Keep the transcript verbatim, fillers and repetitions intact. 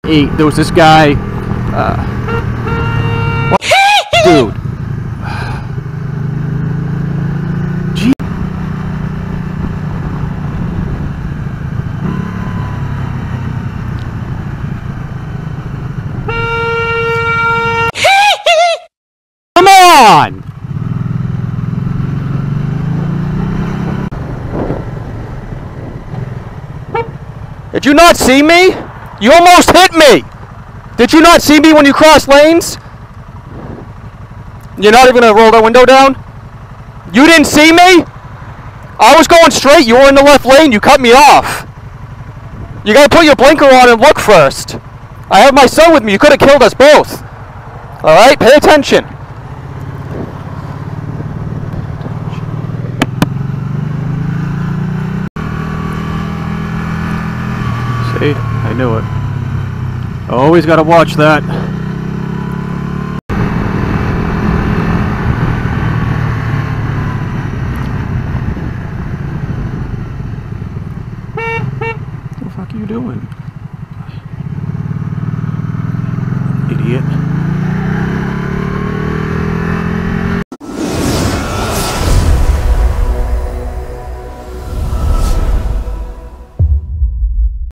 eight, there was this guy. Uh, what? Dude. Gee. Come on! Did you not see me? You almost hit me! Did you not see me when you crossed lanes? You're not even gonna roll that window down? You didn't see me? I was going straight, you were in the left lane, you cut me off. You gotta put your blinker on and look first. I have my son with me, you could have killed us both. Alright, pay attention. See, I knew it. Always gotta watch that. What the fuck are you doing? Idiot.